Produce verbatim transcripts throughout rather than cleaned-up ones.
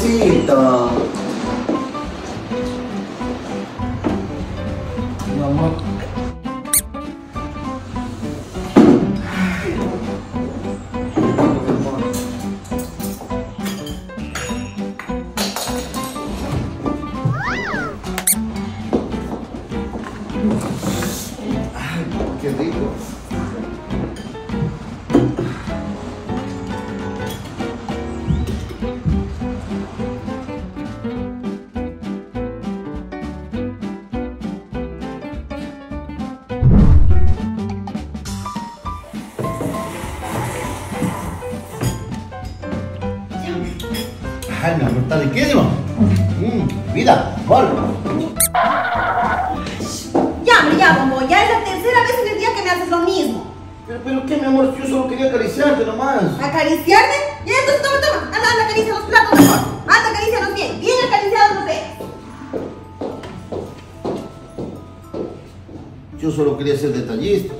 amorcito. Mi amor. Ay, qué rico. Ay, mi amor, está riquísimo. Mm, vida, amor. Ya, hombre, ya, bombón. Ya es la tercera vez en el día que me haces lo mismo. Pero, pero, ¿qué, mi amor? Yo solo quería acariciarte nomás. ¿Acariciarme? Ya, entonces toma, toma. Anda, anda, acaricia los platos mejor. Anda, acarícialos bien. Bien acariciados los dedos. Yo solo quería ser detallista.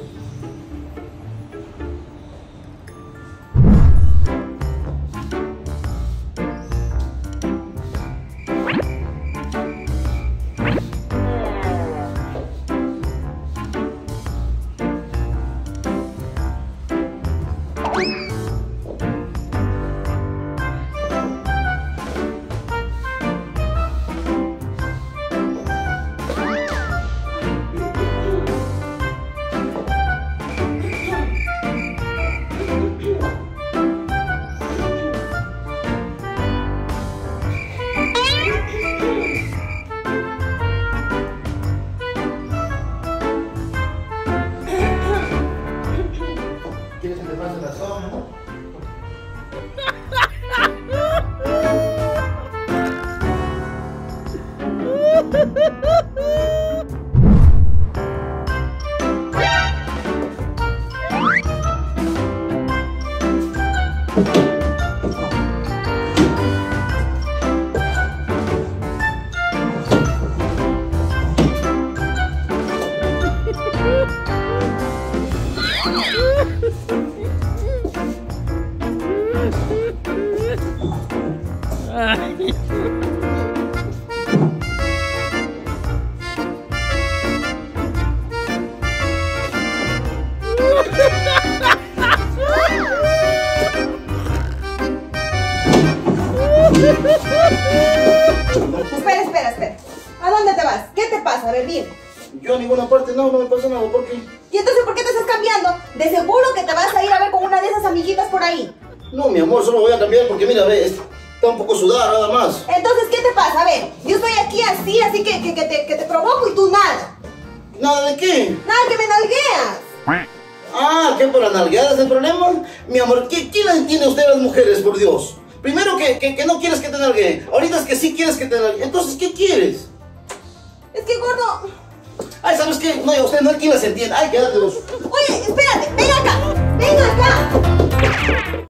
¿Quieres que te pase la zona, amor? Espera, espera, espera. ¿A dónde te vas? ¿Qué te pasa? A ver, dime. Yo a ninguna parte, no, no me pasa nada. ¿Por qué? ¿Y entonces por qué te estás cambiando? De seguro que te vas a ir a ver con una de esas amiguitas por ahí. No, mi amor, solo voy a cambiar porque mira, ve, está un poco sudada nada más. Entonces, ¿qué te pasa? A ver, yo estoy aquí así, así que, que, que, te, que te provoco y tú nada. ¿Nada de qué? Nada, que me nalgueas. Ah, ¿qué por las nalgueadas el problema? Mi amor, ¿qué, ¿quién la entiende usted a las mujeres, por Dios? Primero que, que, que no quieres que te nalguee, ahorita es que sí quieres que te nalguee. Entonces, ¿qué quieres? Es que, gordo... Ay, ¿sabes qué? No, usted no hay quien las entiende. Ay, quédate vos. Oye, espérate, ven acá, ven acá.